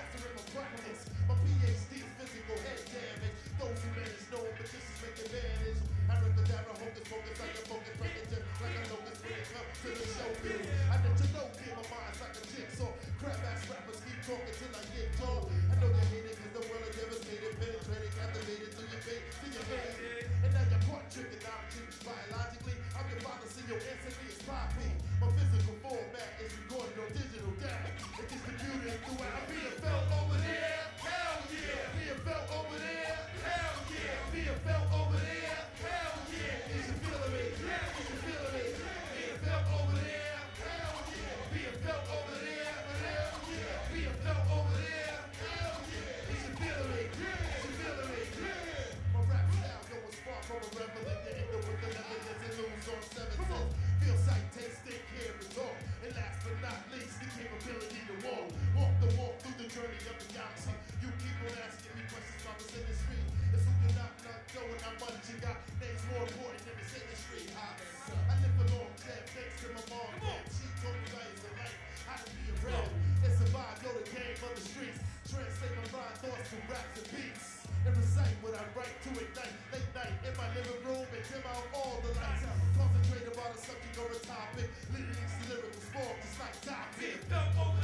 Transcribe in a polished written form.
mastering my practice. My PhD's physical head damage. Those who manage know magicians make advantage. Abracadabra, hocus pocus, I can focus, predator, like a locust when it comes to the showbiz. I let you know, dear, my mind's like a jigsaw. Crab ass rappers keep talking till I get tall. I know you hate it cause the world is devastated, penetrated, captivated through your face, to your head. And now you're caught tricking, I'm tricked biologically. I'm your father, so your ancestry is poppy. My physical format is recorded on digital data. It's distributed throughout. Being felt over there, hell yeah. Being felt over there, hell yeah. Being felt over there, hell yeah. Is you feeling me? Yeah. Is you feeling me? Being felt over there, hell yeah. Being felt over there, hell yeah. Being felt over there, hell yeah. Is you feeling me? Yeah. Is you feeling me? Yeah. My rap style go as far from a reveling to end up with 11 years and lose on 7 cents. Feel sight, taste, think, hear, and talk. And last but not least, the capability to walk. Walk the walk through the journey of the galaxy. You keep on asking me questions about this industry. It's who you're not knowing how much you got. Names more important than this industry. I live a long life thanks to my mom. She told me values of life, how to be a rebel and survive, know the game of the streets. Translate my mind thoughts to raps and beats. And recite what I write to ignite. Late night in my living room and dim out all the lights. Concentrate about a subject or a topic. Lyrics, lyrical spark, just like topic.